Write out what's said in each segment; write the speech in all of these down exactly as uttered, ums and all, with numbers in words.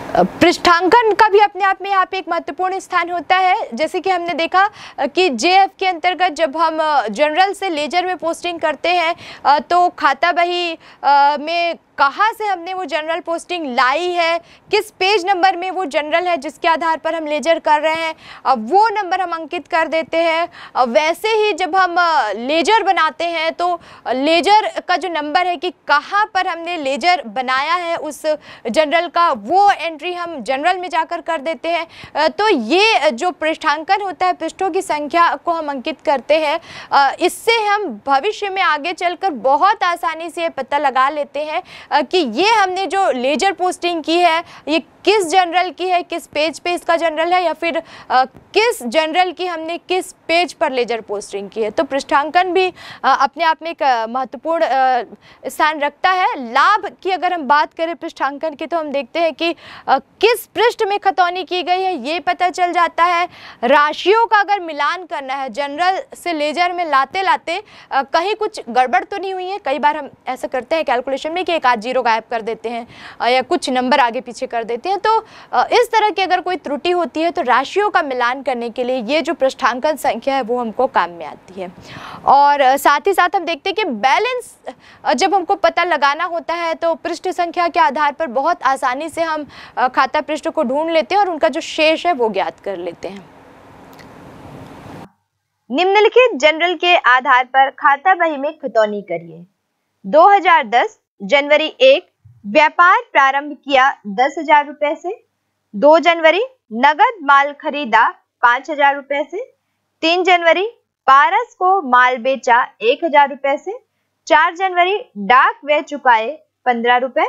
पृष्ठांकन का भी अपने आप में यहाँ पे एक महत्वपूर्ण स्थान होता है। जैसे कि हमने देखा कि जेएफ के अंतर्गत जब हम जनरल से लेजर में पोस्टिंग करते हैं तो खाता बही में कहाँ से हमने वो जनरल पोस्टिंग लाई है, किस पेज नंबर में वो जनरल है जिसके आधार पर हम लेजर कर रहे हैं, अब वो नंबर हम अंकित कर देते हैं। वैसे ही जब हम लेजर बनाते हैं तो लेजर का जो नंबर है कि कहाँ पर हमने लेजर बनाया है उस जनरल का, वो एंट्री हम जनरल में जाकर कर देते हैं। तो ये जो पृष्ठांकन होता है, पृष्ठों की संख्या को हम अंकित करते हैं, इससे हम भविष्य में आगे चलकर बहुत आसानी से पता लगा लेते हैं कि ये हमने जो लेजर पोस्टिंग की है ये किस जनरल की है, किस पेज पे इसका जनरल है, या फिर आ, किस जनरल की हमने किस पेज पर लेजर पोस्टिंग की है। तो पृष्ठांकन भी आ, अपने आप में एक महत्वपूर्ण स्थान रखता है। लाभ की अगर हम बात करें पृष्ठांकन की तो हम देखते हैं कि आ, किस पृष्ठ में खतौनी की गई है ये पता चल जाता है। राशियों का अगर मिलान करना है जनरल से लेजर में लाते लाते आ, कहीं कुछ गड़बड़ तो नहीं हुई है। कई बार हम ऐसा करते हैं कैलकुलेशन में कि एक आध जीरो गायब कर देते हैं आ, या कुछ नंबर आगे पीछे कर देते हैं। तो इस तरह की अगर कोई त्रुटि होती है तो राशियों का मिलान करने के लिए ये जो पृष्ठांकन संख्या है वो हमको काम में आती है। और साथ ही साथ हम देखते हैं कि बैलेंस जब हमको पता लगाना होता है तो पृष्ठ संख्या के आधार पर बहुत आसानी से हम खाता पृष्ठ को ढूंढ लेते हैं और उनका जो शेष है वो ज्ञात कर लेते हैं। निम्नलिखित जनरल के आधार पर खाता बही में खतौनी करिए। दो हज़ार दस जनवरी एक व्यापार प्रारंभ किया दस हजार रुपए से। दो जनवरी नगद माल खरीदा पांच हजार रुपए से। तीन जनवरी पारस को माल बेचा एक हजार रुपए से। चार जनवरी डाक व्यय चुकाए पंद्रह रुपए।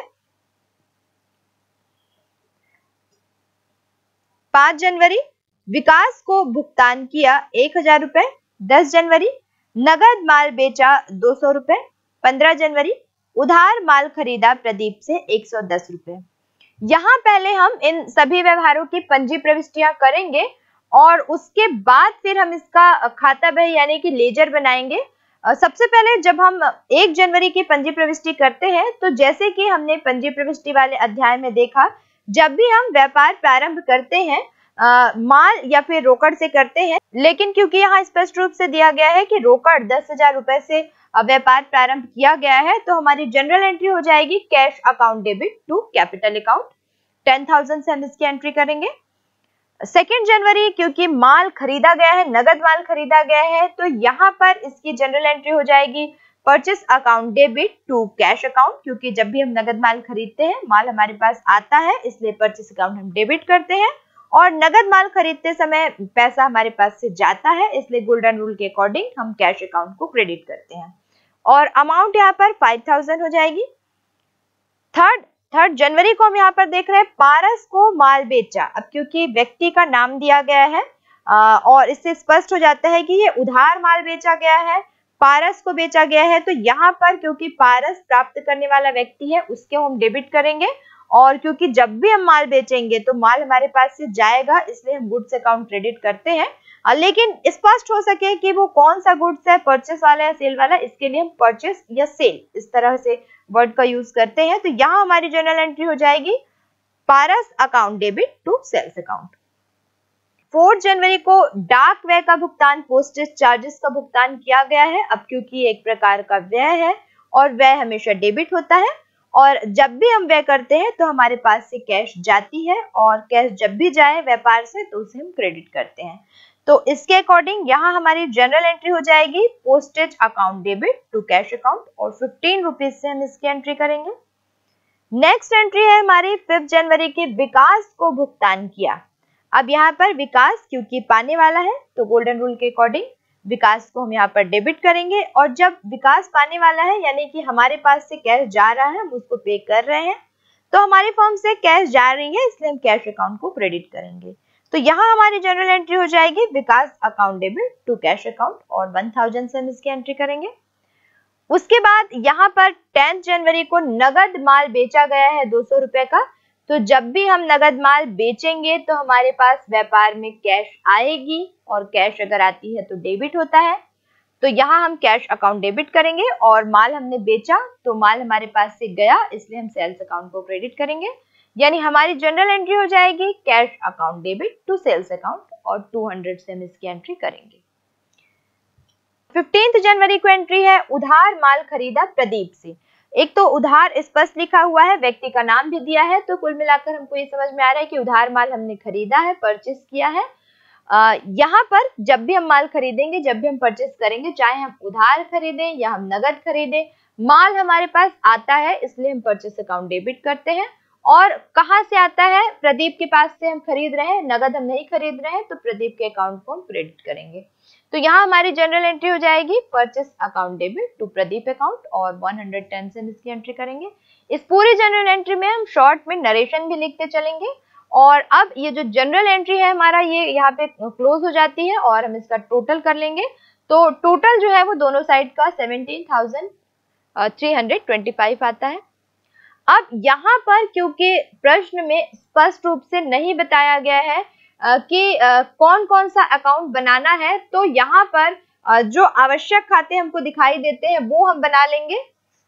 पांच जनवरी विकास को भुगतान किया एक हजार रुपए। दस जनवरी नगद माल बेचा दो सौ रुपए। पंद्रह जनवरी उधार माल खरीदा प्रदीप से एक सौ दस रुपए। यहाँ पहले हम इन सभी व्यवहारों की पंजी प्रविष्टियां करेंगे और उसके बाद फिर हम इसका खाता बही यानी कि लेजर बनाएंगे। सबसे पहले जब हम एक जनवरी की पंजी प्रविष्टि करते हैं तो जैसे कि हमने पंजी प्रविष्टि वाले अध्याय में देखा, जब भी हम व्यापार प्रारंभ करते हैं आ, माल या फिर रोकड़ से करते हैं, लेकिन क्योंकि यहाँ स्पष्ट रूप से दिया गया है कि रोकड़ दस हजार रुपए से व्यापार प्रारंभ किया गया है तो हमारी जनरल एंट्री हो जाएगी cash account debit to capital account. Ten thousand से हम इसकी एंट्री करेंगे। सेकेंड जनवरी क्योंकि माल खरीदा गया है, नगद माल खरीदा गया है, तो यहाँ पर इसकी जनरल एंट्री हो जाएगी purchase account debit to cash account, क्योंकि जब भी हम नगद माल खरीदते हैं माल हमारे पास आता है इसलिए परचेस अकाउंट हम डेबिट करते हैं, और नगद माल खरीदते समय पैसा हमारे पास से जाता है इसलिए गोल्डन रूल के अकॉर्डिंग हम कैश अकाउंट को क्रेडिट करते हैं और अमाउंट यहाँ पर फाइव थाउजेंड हो जाएगी। थर्ड थर्ड जनवरी को हम यहाँ पर देख रहे हैं पारस को माल बेचा। अब क्योंकि व्यक्ति का नाम दिया गया है आ, और इससे स्पष्ट हो जाता है कि ये उधार माल बेचा गया है, पारस को बेचा गया है, तो यहाँ पर क्योंकि पारस प्राप्त करने वाला व्यक्ति है उसके हम डेबिट करेंगे, और क्योंकि जब भी हम माल बेचेंगे तो माल हमारे पास से जाएगा इसलिए हम गुड्स अकाउंट क्रेडिट करते हैं। लेकिन स्पष्ट हो सके कि वो कौन सा गुड्स है, परचेस वाला या सेल वाला, इसके लिए हम परचेस या सेल इस तरह से वर्ड का यूज करते हैं। तो यहाँ हमारी जनरल एंट्री हो जाएगी Paras account debit to sales account. Fourth जनवरी को डाक व्यय का भुगतान, पोस्टेज चार्जेस का भुगतान किया गया है। अब क्योंकि एक प्रकार का व्यय है और व्यय हमेशा डेबिट होता है, और जब भी हम व्यय करते हैं तो हमारे पास से कैश जाती है, और कैश जब भी जाए व्यापार से तो उसे हम क्रेडिट करते हैं। तो इसके अकॉर्डिंग यहाँ हमारी जनरल एंट्री हो जाएगी postage account debit to cash account, और फिफ्टीन रुपीज से हम इसकी एंट्री करेंगे। नेक्स्ट एंट्री है हमारी फिफ्थ जनवरी की विकास को भुगतान किया। अब यहाँ पर विकास क्योंकि पाने वाला है तो गोल्डन रूल के अकॉर्डिंग विकास को हम यहाँ पर डेबिट करेंगे, और जब विकास पाने वाला है यानी कि हमारे पास से कैश जा रहा है, हम उसको पे कर रहे हैं, तो हमारी फर्म से कैश जा रही है इसलिए हम कैश अकाउंट को क्रेडिट करेंगे। तो यहाँ हमारी जनरल एंट्री हो जाएगी Vikas account debit to cash account, और वन थाउजेंड से हम इसकी एंट्री करेंगे। उसके बाद यहाँ पर टेंथ जनवरी को नगद माल बेचा गया है दो सौ रुपए का, तो जब भी हम नगद माल बेचेंगे तो हमारे पास व्यापार में कैश आएगी, और कैश अगर आती है तो डेबिट होता है, तो यहाँ हम कैश अकाउंट डेबिट करेंगे, और माल हमने बेचा तो माल हमारे पास से गया इसलिए हम सेल्स अकाउंट को क्रेडिट करेंगे। यानी हमारी जनरल एंट्री हो जाएगी cash account debit to sales account और टू हंड्रेड से हम इसकी एंट्री करेंगे। फिफ्टींथ जनवरी को एंट्री है उधार माल खरीदा प्रदीप से। एक तो उधार स्पष्ट लिखा हुआ है, व्यक्ति का नाम भी दिया है, तो कुल मिलाकर हमको ये समझ में आ रहा है कि उधार माल हमने खरीदा है, परचेस किया है। आ, यहाँ पर जब भी हम माल खरीदेंगे, जब भी हम परचेस करेंगे, चाहे हम उधार खरीदें या हम नगद खरीदें, माल हमारे पास आता है, इसलिए हम परचेस अकाउंट डेबिट करते हैं। और कहाँ से आता है? प्रदीप के पास से हम खरीद रहे हैं, नगद हम नहीं खरीद रहे हैं, तो प्रदीप के अकाउंट को हम क्रेडिट करेंगे। तो यहाँ हमारी जनरल एंट्री हो जाएगी purchase account debit to Pradeep account और वन हंड्रेड टेन से हम इसकी एंट्री करेंगे। इस पूरी जनरल एंट्री में हम शॉर्ट में नरेशन भी लिखते चलेंगे। और अब ये जो जनरल एंट्री है हमारा, ये यहाँ पे क्लोज हो जाती है और हम इसका टोटल कर लेंगे। तो टोटल जो है वो दोनों साइड का seventeen thousand three hundred twenty five आता है। अब यहाँ पर क्योंकि प्रश्न में स्पष्ट रूप से नहीं बताया गया है कि कौन कौन सा अकाउंट बनाना है, तो यहाँ पर जो आवश्यक खाते हमको दिखाई देते हैं वो हम बना लेंगे।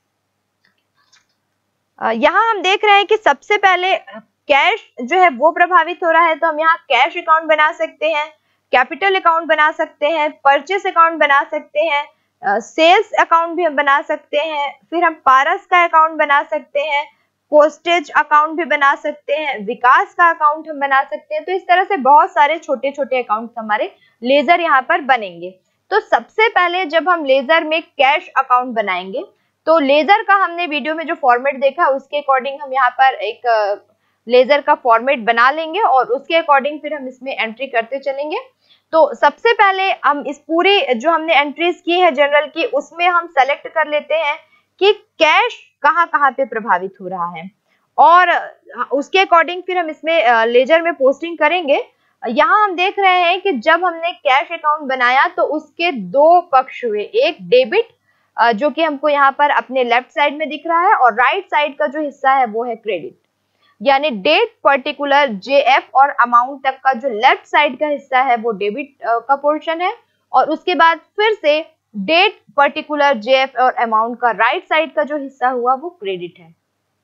यहाँ हम देख रहे हैं कि सबसे पहले कैश जो है वो प्रभावित हो रहा है, तो हम यहाँ कैश अकाउंट बना सकते हैं, कैपिटल अकाउंट बना सकते हैं, परचेस अकाउंट बना सकते हैं, सेल्स अकाउंट भी हम बना सकते हैं, फिर हम पारस का अकाउंट बना सकते हैं, पोस्टेज अकाउंट भी बना सकते हैं, विकास का अकाउंट हम बना सकते हैं। तो इस तरह से बहुत सारे छोटे छोटे अकाउंट हमारे लेजर यहाँ पर बनेंगे। तो सबसे पहले जब हम लेजर में कैश अकाउंट बनाएंगे, तो लेजर का हमने वीडियो में जो फॉर्मेट देखा उसके अकॉर्डिंग हम यहाँ पर एक लेजर का फॉर्मेट बना लेंगे और उसके अकॉर्डिंग फिर हम इसमें एंट्री करते चलेंगे। तो सबसे पहले हम इस पूरी जो हमने एंट्रीज की है जनरल की, उसमें हम सेलेक्ट कर लेते हैं कि कैश कहाँ कहाँ पे प्रभावित हो रहा है और उसके अकॉर्डिंग फिर हम इसमें लेजर में पोस्टिंग करेंगे। यहाँ हम देख रहे हैं कि जब हमने कैश अकाउंट बनाया तो उसके दो पक्ष हुए, एक डेबिट जो कि हमको यहाँ पर अपने लेफ्ट साइड में दिख रहा है और राइट साइड का जो हिस्सा है वो है क्रेडिट, यानी डेट पर्टिकुलर जेएफ और अमाउंट तक का जो लेफ्ट साइड का हिस्सा है वो डेबिट का पोर्शन है और उसके बाद फिर से डेट पर्टिकुलर जेएफ और अमाउंट का राइट साइड का जो हिस्सा हुआ वो क्रेडिट है।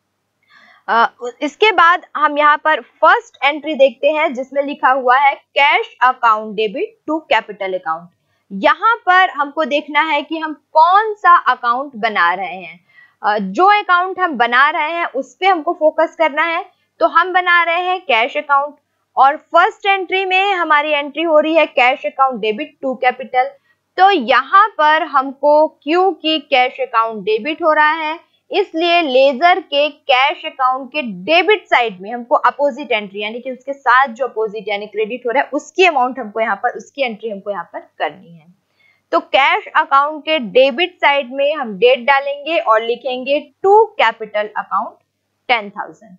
uh, इसके बाद हम यहाँ पर फर्स्ट एंट्री देखते हैं जिसमें लिखा हुआ है cash account debit to capital account. यहाँ पर हमको देखना है कि हम कौन सा अकाउंट बना रहे हैं। uh, जो अकाउंट हम बना रहे हैं उस पे हमको फोकस करना है। तो हम बना रहे हैं कैश अकाउंट और फर्स्ट एंट्री में हमारी एंट्री हो रही है cash account debit to capital. तो यहाँ पर हमको क्योंकि कैश अकाउंट डेबिट हो रहा है इसलिए लेजर के कैश अकाउंट के डेबिट साइड में हमको अपोजिट एंट्री यानी कि उसके साथ जो अपोजिट यानी क्रेडिट हो रहा है उसकी अमाउंट हमको यहाँ पर उसकी एंट्री हमको यहाँ पर करनी है। तो कैश अकाउंट के डेबिट साइड में हम डेट डालेंगे और लिखेंगे to capital account ten thousand.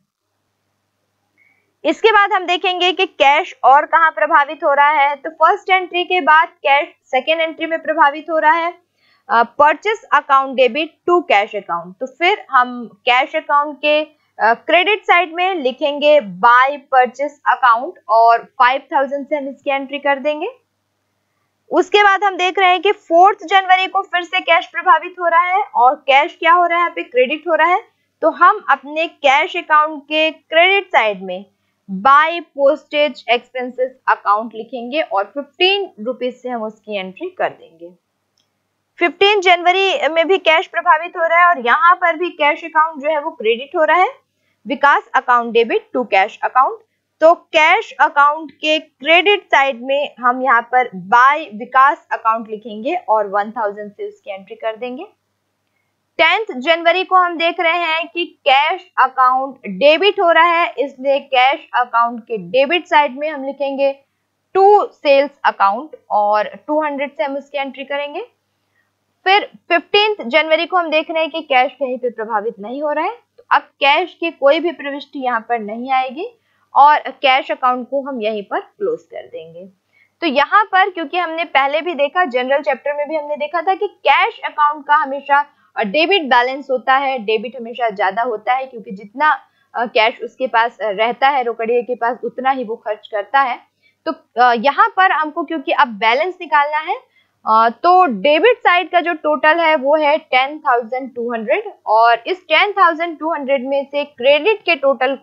इसके बाद हम देखेंगे कि कैश और कहां प्रभावित हो रहा है। तो फर्स्ट एंट्री के बाद कैश सेकेंड एंट्री में प्रभावित हो रहा है purchase account debit to cash account. तो फिर हम कैश अकाउंट के क्रेडिट uh, साइड में लिखेंगे बाय परचेस अकाउंट और फाइव थाउजेंड से हम इसकी एंट्री कर देंगे। उसके बाद हम देख रहे हैं कि फोर्थ जनवरी को फिर से कैश प्रभावित हो रहा है और कैश क्या हो रहा है, यहाँ पे क्रेडिट हो रहा है। तो हम अपने कैश अकाउंट के क्रेडिट साइड में बाय पोस्टेज एक्सपेंसेस अकाउंट लिखेंगे और फिफ्टीन रुपीज से हम उसकी एंट्री कर देंगे। फिफ्टीन जनवरी में भी कैश प्रभावित हो रहा है और यहाँ पर भी कैश अकाउंट जो है वो क्रेडिट हो रहा है Vikas account debit to cash account. तो कैश अकाउंट के क्रेडिट साइड में हम यहाँ पर बाय विकास अकाउंट लिखेंगे और वन थाउजेंड से उसकी एंट्री कर देंगे। टेंथ जनवरी को हम देख रहे हैं कि कैश अकाउंट डेबिट हो रहा है इसलिए कैश अकाउंट के डेबिट साइड में हम लिखेंगे टू सेल्स अकाउंट और टू हंड्रेड से हम उसकी एंट्री करेंगे। फिर फिफ्टींथ जनवरी को हम देख रहे हैं कि कैश कहीं पे प्रभावित नहीं हो रहा है, तो अब कैश की कोई भी प्रविष्टि यहाँ पर नहीं आएगी और कैश अकाउंट को हम यहीं पर क्लोज कर देंगे। तो यहाँ पर क्योंकि हमने पहले भी देखा, जनरल चैप्टर में भी हमने देखा था कि कैश अकाउंट का हमेशा डेबिट बैलेंस होता है, डेबिट हमेशा ज्यादा होता है क्योंकि जितना कैश उसके पास रहता है रोकड़िए के पास उतना ही वो खर्च करता है। तो यहाँ पर हमको क्योंकि अब बैलेंस निकालना है तो डेबिट साइड का जो टोटल है वो है टेन थाउजेंड टू हंड्रेड और इस टेन थाउजेंड टू हंड्रेड में से क्रेडिट के टोटल को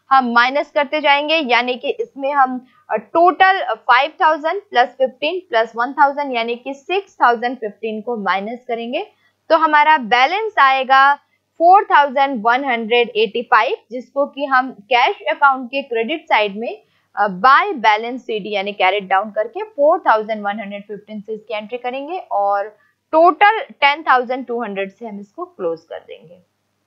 हम माइनस करते जाएंगे, यानी कि इसमें हम total five thousand plus fifteen plus one thousand यानी कि सिक्स थाउजेंड फिफ्टीन को माइनस करेंगे तो हमारा बैलेंस आएगा four thousand one hundred eighty five, जिसको कि हम कैश अकाउंट के क्रेडिट साइड में बाय बैलेंस सीडी यानी कैरेट डाउन करके four thousand one hundred fifteen से इसकी एंट्री करेंगे और total ten thousand two hundred से हम इसको क्लोज कर देंगे।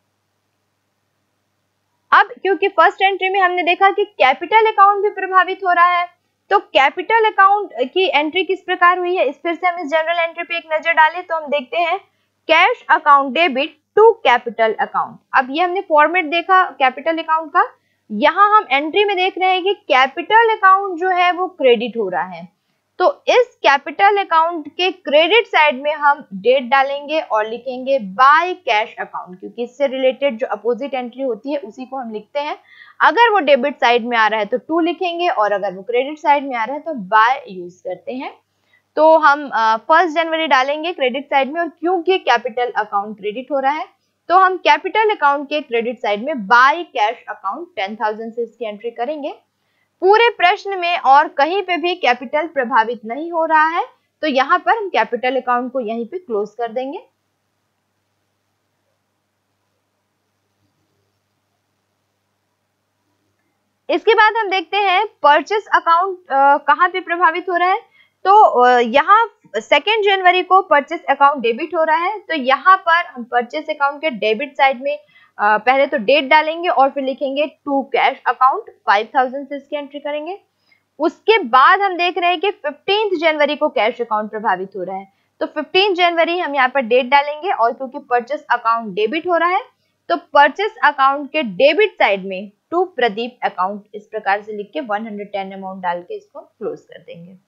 अब क्योंकि फर्स्ट एंट्री में हमने देखा कि कैपिटल अकाउंट भी प्रभावित हो रहा है, तो कैपिटल अकाउंट की एंट्री किस प्रकार हुई है, इस फिर से हम इस जनरल एंट्री पे एक नजर डालें तो हम देखते हैं cash account debit to capital account. अब ये हमने फॉर्मेट देखा कैपिटल अकाउंट का, यहाँ हम एंट्री में देख रहे हैं कि कैपिटल अकाउंट जो है वो क्रेडिट हो रहा है, तो इस कैपिटल अकाउंट के क्रेडिट साइड में हम डेट डालेंगे और लिखेंगे बाय कैश अकाउंट, क्योंकि इससे रिलेटेड जो अपोजिट एंट्री होती है उसी को हम लिखते हैं। अगर वो डेबिट साइड में आ रहा है तो टू लिखेंगे और अगर वो क्रेडिट साइड में आ रहा है तो बाय यूज करते हैं। तो हम फर्स्ट जनवरी डालेंगे क्रेडिट साइड में, और क्योंकि कैपिटल अकाउंट क्रेडिट हो रहा है तो हम कैपिटल अकाउंट के क्रेडिट साइड में by cash account ten thousand से इसकी एंट्री करेंगे। पूरे प्रश्न में और कहीं पे भी कैपिटल प्रभावित नहीं हो रहा है, तो यहाँ पर हम कैपिटल अकाउंट को यहीं पे क्लोज कर देंगे। इसके बाद हम देखते हैं परचेस अकाउंट कहाँ पे प्रभावित हो रहा है, तो यहाँ सेकेंड जनवरी को परचेस अकाउंट डेबिट हो रहा है, तो यहाँ पर हम परचेस अकाउंट के डेबिट साइड में Uh, पहले तो डेट डालेंगे और फिर लिखेंगे to cash account five thousand से इसकी एंट्री करेंगे। उसके बाद हम देख रहे हैं कि फिफ्टींथ जनवरी को कैश अकाउंट प्रभावित हो रहा है, तो फिफ्टींथ जनवरी हम यहाँ पर डेट डालेंगे और क्योंकि परचेस अकाउंट डेबिट हो रहा है तो परचेस अकाउंट के डेबिट साइड में टू प्रदीप अकाउंट इस प्रकार से लिख के वन हंड्रेड टेन अमाउंट डाल के इसको क्लोज कर देंगे।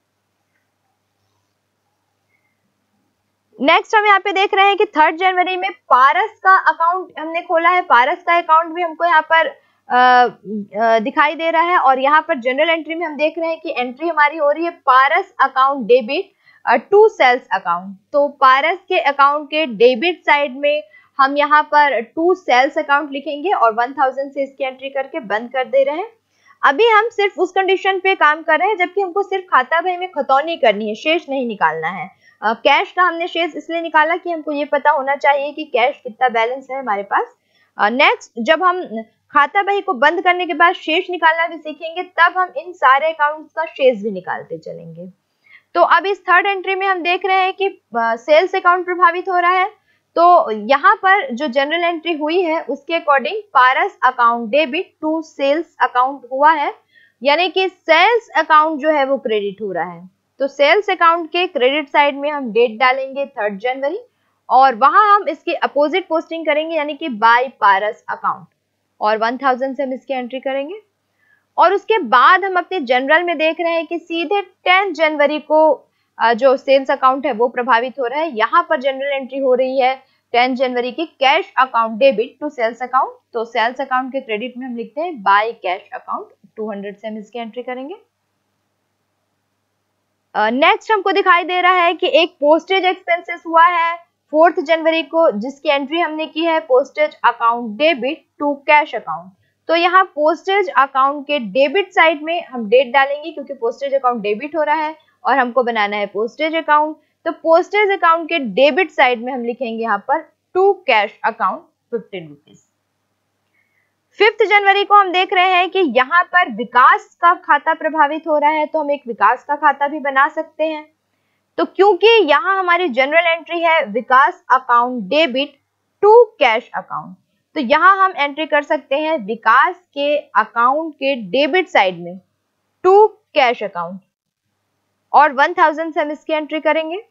नेक्स्ट हम यहाँ पे देख रहे हैं कि थर्ड जनवरी में पारस का अकाउंट हमने खोला है, पारस का अकाउंट भी हमको यहाँ पर आ, आ, दिखाई दे रहा है और यहाँ पर जनरल एंट्री में हम देख रहे हैं कि एंट्री हमारी हो रही है Paras account debit to sales account. तो पारस के अकाउंट के डेबिट साइड में हम यहाँ पर टू सेल्स अकाउंट लिखेंगे और वन थाउजेंड से इसकी एंट्री करके बंद कर दे रहे हैं। अभी हम सिर्फ उस कंडीशन पे काम कर रहे हैं जबकि हमको सिर्फ खाता बही में खतौनी करनी है, शेष नहीं निकालना है। कैश uh, का हमने शेष इसलिए निकाला कि हमको ये पता होना चाहिए कि कैश कितना बैलेंस है हमारे पास। नेक्स्ट uh, जब हम खाता बही को बंद करने के बाद शेष निकालना भी सीखेंगे तब हम इन सारे अकाउंट्स का शेष भी निकालते चलेंगे। तो अब इस थर्ड एंट्री में हम देख रहे हैं कि सेल्स uh, अकाउंट प्रभावित हो रहा है, तो यहाँ पर जो जनरल एंट्री हुई है उसके according Paras account debit to sales account हुआ है, यानी कि सेल्स अकाउंट जो है वो क्रेडिट हो रहा है। तो सेल्स अकाउंट के क्रेडिट साइड में हम डेट डालेंगे थर्ड जनवरी और वहां हम इसकी अपोजिट पोस्टिंग करेंगे यानी कि बाय पारस अकाउंट और वन थाउजेंड से हम इसकी एंट्री करेंगे। और उसके बाद हम अपने जनरल में देख रहे हैं कि सीधे टेंथ जनवरी को जो सेल्स अकाउंट है वो प्रभावित हो रहा है। यहाँ पर जनरल एंट्री हो रही है टेंथ जनवरी की cash account debit to sales account, तो सेल्स अकाउंट के क्रेडिट में हम लिखते हैं by cash account two hundred से हम इसकी एंट्री करेंगे। नेक्स्ट uh, हमको दिखाई दे रहा है कि एक पोस्टेज एक्सपेंसेस हुआ है फोर्थ जनवरी को, जिसकी एंट्री हमने की है postage account debit to cash account. तो यहाँ पोस्टेज अकाउंट के डेबिट साइड में हम डेट डालेंगे क्योंकि पोस्टेज अकाउंट डेबिट हो रहा है और हमको बनाना है पोस्टेज अकाउंट, तो पोस्टेज अकाउंट के डेबिट साइड में हम लिखेंगे यहाँ पर to cash account fifteen rupees. Fifth जनवरी को हम देख रहे हैं कि यहाँ पर विकास का खाता प्रभावित हो रहा है, तो हम एक विकास का खाता भी बना सकते हैं। तो क्योंकि यहाँ हमारी जनरल एंट्री है Vikas account debit to cash account, तो यहाँ हम एंट्री कर सकते हैं विकास के अकाउंट के डेबिट साइड में टू कैश अकाउंट और वन थाउजेंड से हम इसकी एंट्री करेंगे।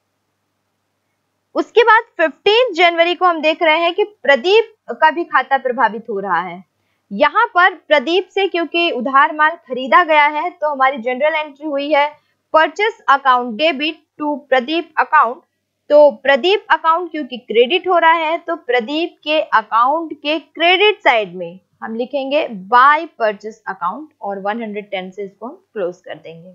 उसके बाद फिफ्टीन जनवरी को हम देख रहे हैं कि प्रदीप का भी खाता प्रभावित हो रहा है। यहाँ पर प्रदीप से क्योंकि उधार माल खरीदा गया है तो हमारी जनरल एंट्री हुई है purchase account debit to Pradeep account. तो प्रदीप अकाउंट क्योंकि क्रेडिट हो रहा है तो प्रदीप के अकाउंट के क्रेडिट साइड में हम लिखेंगे बाय परचेस अकाउंट और वन हंड्रेड टेन से इसको हम क्लोज कर देंगे।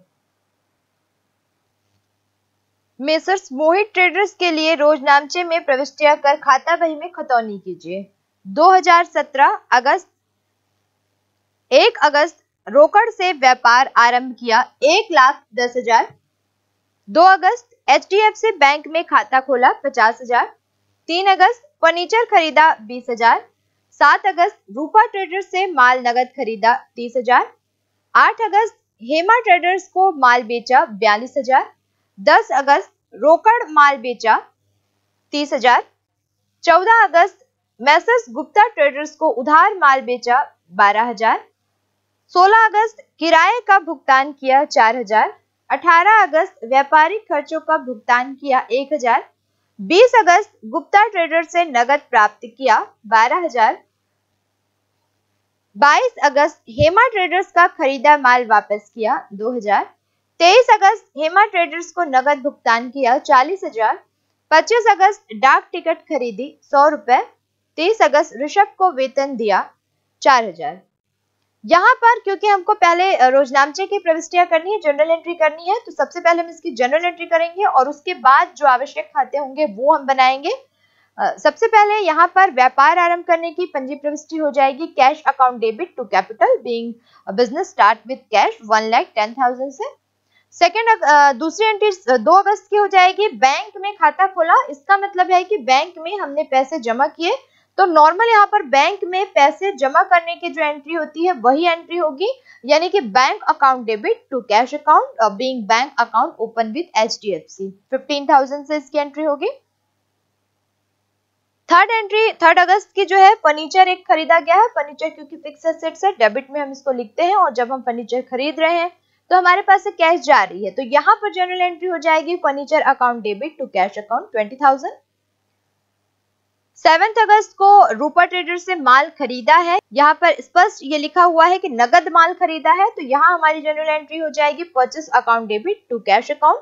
मेसर्स मोहित ट्रेडर्स के लिए रोजनामचे में प्रविष्टियां कर खाता बही में खतौनी कीजिए। दो हज़ार सत्रह अगस्त एक अगस्त रोकड़ से व्यापार आरंभ किया एक लाख दस हजार। दो अगस्त H D F C bank में खाता खोला पचास हजार। तीन अगस्त फर्नीचर खरीदा बीस हजार। सात अगस्त रूपा ट्रेडर्स से माल नगद खरीदा तीस हजार। आठ अगस्त हेमा ट्रेडर्स को माल बेचा बयालीस हजार। दस अगस्त रोकड़ माल बेचा तीस हजार। चौदह अगस्त मैसर्स गुप्ता ट्रेडर्स को उधार माल बेचा बारह हजार। सोलह अगस्त किराए का भुगतान किया चार हजार। अठारह अगस्त व्यापारिक खर्चों का भुगतान किया एक हजार। बीस अगस्त गुप्ता ट्रेडर्स से नगद प्राप्त किया बारह हजार। बाईस अगस्त हेमा ट्रेडर्स का खरीदा माल वापस किया दो हजार। तेईस अगस्त हेमा ट्रेडर्स को नगद भुगतान किया चालीस हजार। पच्चीस अगस्त डाक टिकट खरीदी सौ रुपए। तीस अगस्त ऋषभ को वेतन दिया चार हजार। यहाँ पर क्योंकि हमको पहले रोजनामचे की प्रविष्टियां करनी है, जनरल एंट्री करनी है, तो सबसे पहले हम इसकी जनरल एंट्री करेंगे और उसके बाद जो आवश्यक खाते होंगे वो हम बनाएंगे। सबसे पहले यहाँ पर व्यापार आरंभ करने की पंजी प्रविष्टि हो जाएगी cash account debit to capital being business start with cash one lakh ten thousand से। सेकेंड दूसरी एंट्री दो अगस्त की हो जाएगी बैंक में खाता खोला। इसका मतलब है कि बैंक में हमने पैसे जमा किए, तो नॉर्मल यहाँ पर बैंक में पैसे जमा करने की जो एंट्री होती है वही एंट्री होगी, यानी कि bank account debit to cash account being bank account open with H D F C fifteen thousand से इसकी एंट्री होगी। थर्ड एंट्री थर्ड अगस्त की जो है फर्नीचर एक खरीदा गया है। फर्नीचर क्योंकि फिक्स एसेट्स है, डेबिट में हम इसको लिखते हैं और जब हम फर्नीचर खरीद रहे हैं तो हमारे पास से कैश जा रही है, तो यहाँ पर जनरल एंट्री हो जाएगी furniture account debit to cash account twenty thousand. Seventh अगस्त को रूपा ट्रेडर्स से माल खरीदा है, यहाँ पर स्पष्ट ये लिखा हुआ है कि नगद माल खरीदा है, तो यहाँ हमारी जनरल एंट्री हो जाएगी purchase account debit to cash account.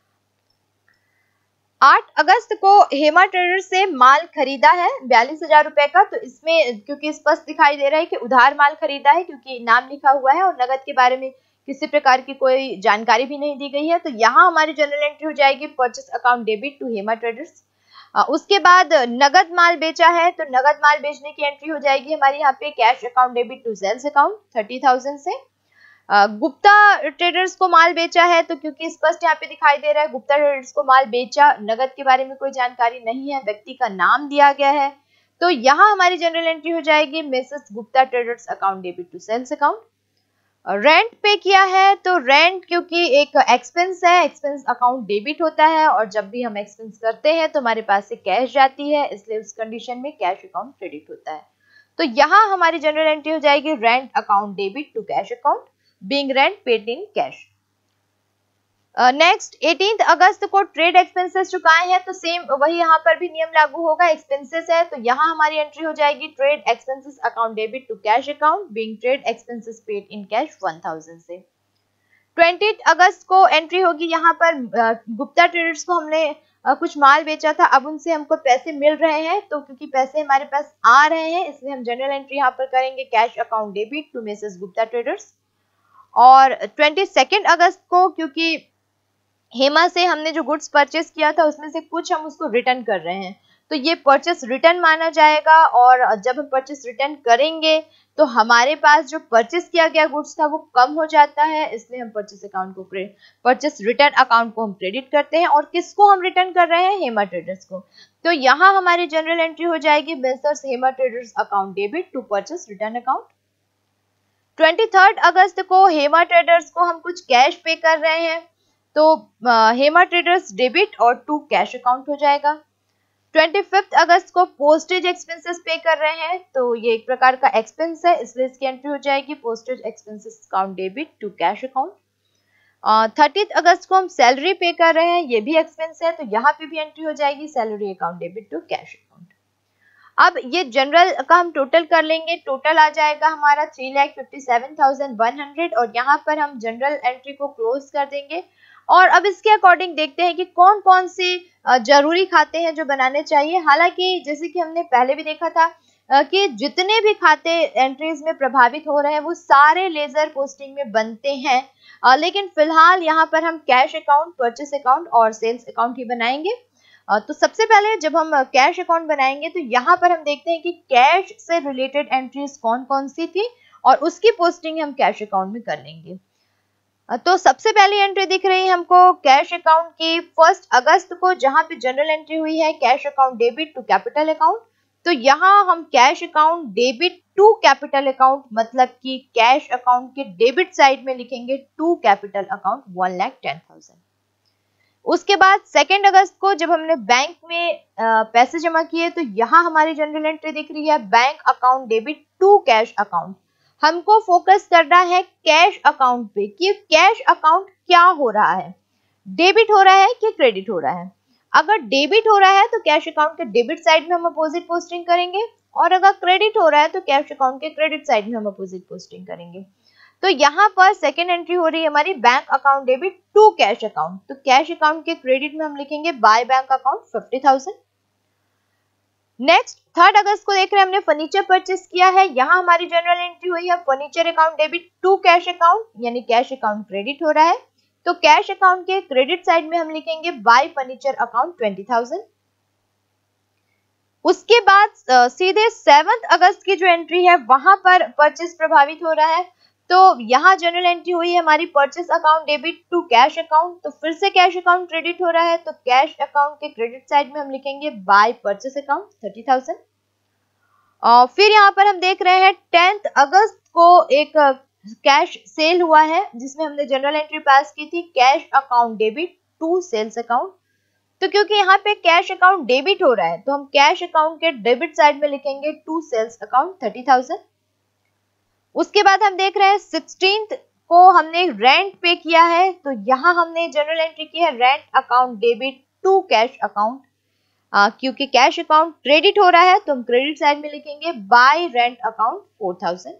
आठ अगस्त को हेमा ट्रेडर्स से माल खरीदा है बयालीस हजार रुपए का, तो इसमें क्योंकि स्पष्ट दिखाई दे रहा है कि उधार माल खरीदा है क्योंकि नाम लिखा हुआ है और नगद के बारे में किसी प्रकार की कोई जानकारी भी नहीं दी गई है, तो यहाँ हमारी जनरल एंट्री हो जाएगी purchase account debit to Hema traders. उसके बाद नगद माल बेचा है, तो नगद माल बेचने की एंट्री हो जाएगी हमारी यहाँ पे cash account debit to sales account thirty thousand से। गुप्ता ट्रेडर्स को माल बेचा है, तो क्योंकि स्पष्ट यहाँ पे दिखाई दे रहा है गुप्ता ट्रेडर्स को माल बेचा, नगद के बारे में कोई जानकारी नहीं है, व्यक्ति का नाम दिया गया है, तो यहाँ हमारी जनरल एंट्री हो जाएगी Mrs Gupta traders account debit to sales account. Rent pay किया है, तो रेंट क्योंकि एक एक्सपेंस है, एक्सपेंस अकाउंट डेबिट होता है और जब भी हम एक्सपेंस करते हैं तो हमारे पास से कैश जाती है, इसलिए उस कंडीशन में कैश अकाउंट क्रेडिट होता है, तो यहाँ हमारी जनरल एंट्री हो जाएगी rent account debit to cash account being rent paid in cash. Next eighteenth अगस्त को ट्रेड एक्सपेंसेस चुकाए हैं, तो सेम वही यहाँ पर भी नियम लागू होगा, एक्सपेंसेस है, तो यहाँ हमारी एंट्री हो जाएगी trade expenses account debit to cash account being trade expenses paid in cash one thousand से। ट्वेंटिएथ अगस्त को एंट्री होगी यहाँ पर गुप्ता ट्रेडर्स को हमने uh, कुछ माल बेचा था, अब उनसे हमको पैसे मिल रहे हैं, तो क्योंकि पैसे हमारे पास आ रहे हैं इसलिए हम जनरल एंट्री यहाँ पर करेंगे cash account debit to Mrs Gupta traders. और ट्वेंटी सेकेंड अगस्त को क्योंकि हेमा से हमने जो गुड्स परचेस किया था उसमें से कुछ हम उसको रिटर्न कर रहे हैं, तो ये परचेस रिटर्न माना जाएगा और जब हम परचेस रिटर्न करेंगे तो हमारे पास जो परचेस किया गया गुड्स था वो कम हो जाता है, इसलिए हम परचेस अकाउंट को परचेस रिटर्न अकाउंट को हम क्रेडिट करते हैं। और किसको हम रिटर्न कर रहे हैं? हेमा ट्रेडर्स को, तो यहाँ हमारी जनरल एंट्री हो जाएगी messrs Hema traders account debit to purchase return account. Twenty third अगस्त को हेमा ट्रेडर्स को हम कुछ कैश पे कर रहे हैं, तो हेमा ट्रेडर्स डेबिट और टू कैश अकाउंट हो जाएगा। ट्वेंटी फिफ्थ अगस्त को पोस्टेज एक्सपेंसेस पे कर रहे हैं, तो ये एक प्रकार का एक्सपेंस है इसलिए इसकी एंट्री हो जाएगी postage expenses account debit to cash account. Thirtieth अगस्त को हम सैलरी पे कर रहे हैं, ये भी एक्सपेंस है, तो यहाँ पे भी एंट्री हो जाएगी salary account debit to cash account. अब ये जनरल का हम टोटल कर लेंगे, टोटल आ जाएगा हमारा three lakh fifty seven thousand one hundred और यहाँ पर हम जनरल एंट्री को क्लोज कर देंगे। और अब इसके अकॉर्डिंग देखते हैं कि कौन कौन से जरूरी खाते हैं जो बनाने चाहिए। हालांकि जैसे कि हमने पहले भी देखा था कि जितने भी खाते एंट्रीज में प्रभावित हो रहे हैं वो सारे लेजर पोस्टिंग में बनते हैं, लेकिन फिलहाल यहाँ पर हम कैश अकाउंट, परचेस अकाउंट और सेल्स अकाउंट ही बनाएंगे। तो सबसे पहले जब हम कैश अकाउंट बनाएंगे तो यहाँ पर हम देखते हैं कि कैश से रिलेटेड एंट्रीज कौन कौन सी थी और उसकी पोस्टिंग हम कैश अकाउंट में कर लेंगे। तो सबसे पहली एंट्री दिख रही है हमको कैश अकाउंट की फर्स्ट अगस्त को, जहां पे जनरल एंट्री हुई है cash account debit to capital account. तो यहाँ हम cash account debit to capital account मतलब कि कैश अकाउंट के डेबिट साइड में लिखेंगे to capital account one lakh ten thousand. उसके बाद सेकेंड अगस्त को जब हमने बैंक में आ, पैसे जमा किए तो यहाँ हमारी जनरल एंट्री दिख रही है bank account debit to cash account. हमको फोकस करना है कैश अकाउंट पे कि कैश अकाउंट क्या हो रहा है, डेबिट हो रहा है कि क्रेडिट हो रहा है। अगर डेबिट हो रहा है तो कैश अकाउंट के डेबिट साइड में हम अपोजिट पोस्टिंग करेंगे, और अगर क्रेडिट हो रहा है तो कैश अकाउंट के क्रेडिट साइड में हम अपोजिट पोस्टिंग करेंगे। तो यहाँ पर सेकेंड एंट्री हो रही है हमारी bank account debit to cash account. तो कैश अकाउंट के क्रेडिट में हम लिखेंगे by bank account fifty thousand. Next third अगस्त को देख रहे हैं हमने फर्नीचर परचेस किया है, यहाँ हमारी जनरल एंट्री हुई है furniture account debit to cash account, यानी कैश अकाउंट क्रेडिट हो रहा है। तो कैश अकाउंट के क्रेडिट साइड में हम लिखेंगे by furniture account twenty thousand. उसके बाद uh, सीधे सेवंथ अगस्त की जो एंट्री है वहां पर परचेस प्रभावित हो रहा है। तो यहाँ जनरल एंट्री हुई है हमारी purchase account debit to cash account. तो फिर से कैश अकाउंट क्रेडिट हो रहा है, तो कैश अकाउंट के क्रेडिट साइड में हम लिखेंगे by purchase account thirty thousand. और फिर यहाँ पर हम देख रहे हैं टेंथ अगस्त को एक कैश सेल हुआ है जिसमें हमने जनरल एंट्री पास की थी cash account debit to sales account. तो क्योंकि यहाँ पे कैश अकाउंट डेबिट हो रहा है तो हम कैश अकाउंट के डेबिट साइड में लिखेंगे to sales account thirty thousand. उसके बाद हम देख रहे हैं सिक्सटीन्थ को हमने रेंट पे किया है, तो यहाँ हमने जनरल एंट्री की है rent account debit to cash account. क्योंकि कैश अकाउंट क्रेडिट हो रहा है तो हम क्रेडिट साइड में लिखेंगे by rent account four thousand.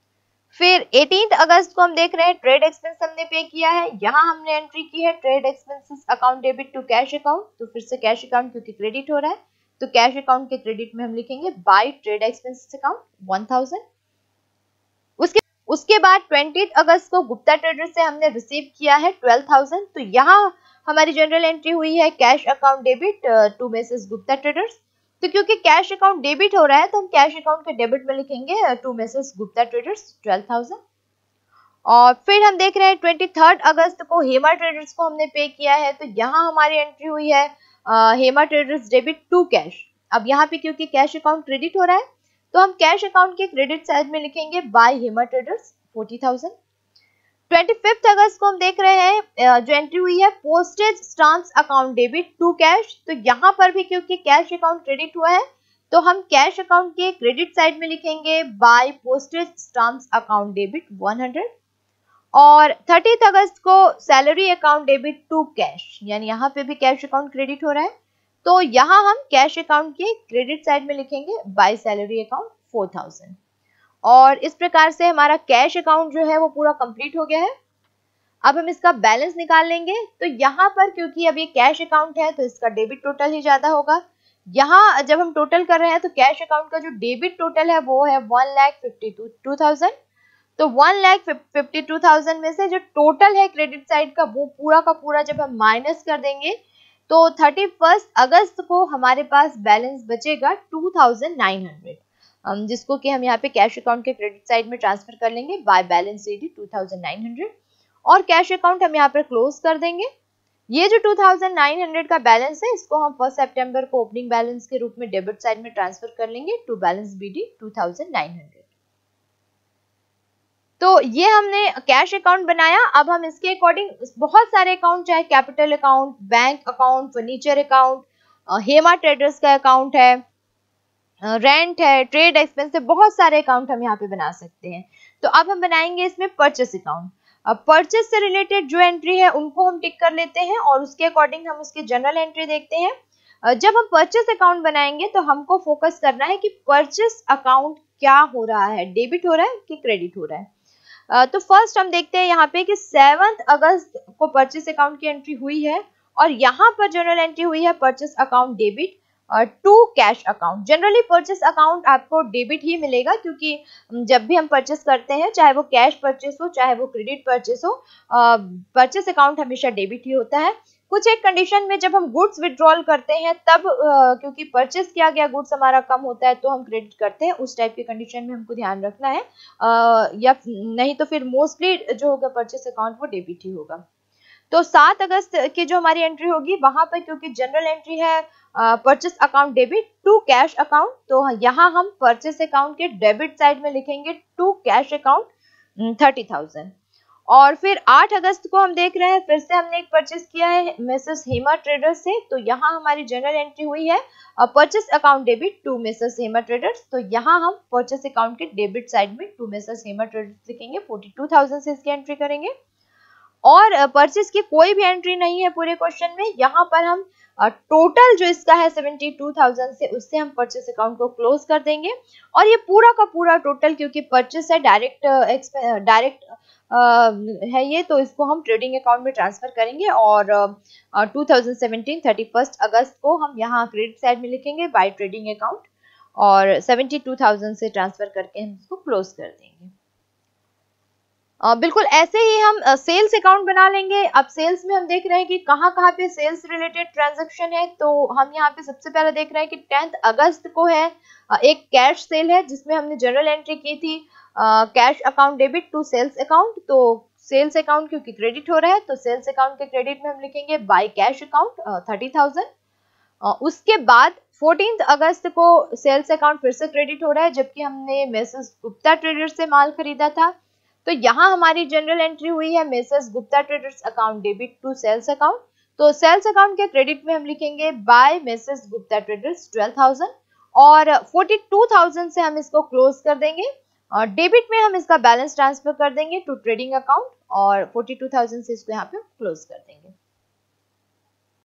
फिर एटीन्थ अगस्त को हम देख रहे हैं ट्रेड एक्सपेंस हमने पे किया है, यहाँ हमने एंट्री की है trade expenses account debit to cash account. तो फिर से कैश अकाउंट क्योंकि क्रेडिट हो रहा है तो कैश अकाउंट के क्रेडिट में हम लिखेंगे by trade expenses account one thousand. उसके उसके बाद ट्वेंटी अगस्त को गुप्ता ट्रेडर्स से हमने रिसीव किया है ट्वेल्व थाउजेंड। तो यहाँ हमारी जनरल एंट्री हुई है cash account debit to Mrs Gupta traders. तो क्योंकि कैश अकाउंट डेबिट हो रहा है तो हम कैश अकाउंट के डेबिट में लिखेंगे to Mrs Gupta traders twelve thousand. और फिर हम देख रहे हैं ट्वेंटी थर्ड अगस्त को हेमा ट्रेडर्स को हमने पे किया है, तो यहाँ हमारी एंट्री हुई है Hema traders debit to cash. अब यहाँ पे क्योंकि कैश अकाउंट क्रेडिट हो रहा है तो हम कैश अकाउंट के क्रेडिट साइड में लिखेंगे by Hema traders forty thousand. Twenty fifth अगस्त को हम देख रहे हैं जो एंट्री हुई है postage stamps account debit to cash. तो यहाँ पर भी क्योंकि कैश अकाउंट क्रेडिट हुआ है तो हम कैश अकाउंट के क्रेडिट साइड में लिखेंगे by postage stamps account debit one hundred. और थर्टीथ अगस्त को salary account debit to cash, यानी यहाँ पे भी कैश अकाउंट क्रेडिट हो रहा है तो यहाँ हम कैश अकाउंट के क्रेडिट साइड में लिखेंगे by salary account four thousand. और इस प्रकार से हमारा कैश अकाउंट जो है वो पूरा कंप्लीट हो गया है। अब हम इसका बैलेंस निकाल लेंगे। तो यहाँ पर क्योंकि अब ये कैश अकाउंट है तो इसका डेबिट टोटल ही ज्यादा होगा। यहाँ जब हम टोटल कर रहे हैं तो कैश अकाउंट का जो डेबिट टोटल है वो है one lakh fifty two thousand. तो one lakh fifty two thousand में से जो टोटल है क्रेडिट साइड का वो पूरा का पूरा जब हम माइनस कर देंगे तो थर्टी फर्स्ट अगस्त को हमारे पास बैलेंस बचेगा टू थाउजेंड नाइन हंड्रेड, जिसको कि हम यहाँ पे कैश अकाउंट के क्रेडिट साइड में ट्रांसफर कर लेंगे by balance ED two thousand nine hundred. और कैश अकाउंट हम यहाँ पर क्लोज कर देंगे। ये जो टू थाउजेंड नाइन हंड्रेड का बैलेंस है इसको हम फर्स्ट सितंबर को ओपनिंग बैलेंस के रूप में डेबिट साइड में ट्रांसफर कर लेंगे to balance BD two thousand nine hundred. तो ये हमने कैश अकाउंट बनाया। अब हम इसके अकॉर्डिंग बहुत सारे अकाउंट, चाहे capital account, bank account, furniture account, Hema traders का अकाउंट है, रेंट है, ट्रेड एक्सपेंस है, बहुत सारे अकाउंट हम यहाँ पे बना सकते हैं। तो अब हम बनाएंगे इसमें परचेस अकाउंट। अब परचेस से रिलेटेड जो एंट्री है उनको हम टिक कर लेते हैं और उसके अकॉर्डिंग हम उसकी जनरल एंट्री देखते हैं। जब हम परचेस अकाउंट बनाएंगे तो हमको फोकस करना है कि परचेस अकाउंट क्या हो रहा है, डेबिट हो रहा है कि क्रेडिट हो रहा है। तो फर्स्ट हम देखते हैं यहाँ पे कि सेवंथ अगस्त को परचेस अकाउंट की एंट्री हुई है और यहाँ पर जनरल एंट्री हुई है purchase account debit to cash account. Generally purchase account आपको डेबिट ही मिलेगा क्योंकि जब भी हम परचेस करते हैं चाहे वो कैश परचेस हो चाहे वो क्रेडिट परचेस हो, परचेस अकाउंट हमेशा डेबिट ही होता है। कुछ एक कंडीशन में जब हम गुड्स विड्रॉल करते हैं तब uh, क्योंकि परचेस किया गया गुड्स हमारा कम होता है तो हम क्रेडिट करते हैं, उस टाइप की कंडीशन में हमको ध्यान रखना है, uh, या नहीं तो फिर मोस्टली जो होगा परचेस अकाउंट वो डेबिट ही होगा। तो सात अगस्त की जो हमारी एंट्री होगी वहां पर क्योंकि जनरल एंट्री है purchase account debit to cash account, तो यहाँ हम परचेस अकाउंट के डेबिट साइड में लिखेंगे to cash account thirty thousand. और फिर आठ अगस्त को हम देख रहे हैं फिर से हमने एक परचेस किया है मिसेस हेमा ट्रेडर्स से, तो यहाँ हमारी जनरल एंट्री हुई है purchase account debit to Mrs Hema traders, तो यहाँ हम परचेस अकाउंट के डेबिट साइड में टू मिसेस हेमा ट्रेडर्स लिखेंगे, फोर्टी टू थाउजेंड से इसकी एंट्री करेंगे। और परचेस की कोई भी एंट्री नहीं है पूरे क्वेश्चन में, यहाँ पर हम टोटल जो इसका है सेवेंटी टू थाउजेंड से उससे हम परचेस अकाउंट को क्लोज कर देंगे। और ये पूरा का पूरा टोटल क्योंकि परचेस है डायरेक्ट डायरेक्ट है ये, तो इसको हम ट्रेडिंग अकाउंट में ट्रांसफर करेंगे और two thousand seventeen thirty first अगस्त को हम यहाँ क्रेडिट साइड में लिखेंगे बाय ट्रेडिंग अकाउंट और सेवेंटी टू थाउजेंड से ट्रांसफर करके हम इसको क्लोज कर देंगे। Uh, बिल्कुल ऐसे ही हम सेल्स uh, अकाउंट बना लेंगे। अब सेल्स में हम देख रहे हैं कि कहाँ कहाँ पे सेल्स रिलेटेड ट्रांजैक्शन है, तो हम यहाँ पे सबसे पहले देख रहे हैं कि टेंथ अगस्त को है uh, एक कैश सेल है जिसमें हमने जनरल एंट्री की थी cash account debit to sales account, तो सेल्स अकाउंट क्योंकि क्रेडिट हो रहा है तो सेल्स अकाउंट के क्रेडिट में हम लिखेंगे by cash account thirty thousand. उसके बाद फोर्टीन अगस्त को सेल्स अकाउंट फिर से क्रेडिट हो रहा है जबकि हमने मिसेस गुप्ता ट्रेडर्स से माल खरीदा था, तो यहाँ हमारी जनरल एंट्री हुई है Mrs Gupta traders account debit to sales account, तो सेल्स अकाउंट के क्रेडिट में हम लिखेंगे by Mrs Gupta traders twelve thousand और फोर्टी टू थाउजेंड से हम इसको क्लोज कर देंगे और डेबिट में हम इसका बैलेंस ट्रांसफर कर देंगे टू ट्रेडिंग अकाउंट और फोर्टी टू थाउजेंड से इसको यहाँ पे क्लोज कर देंगे।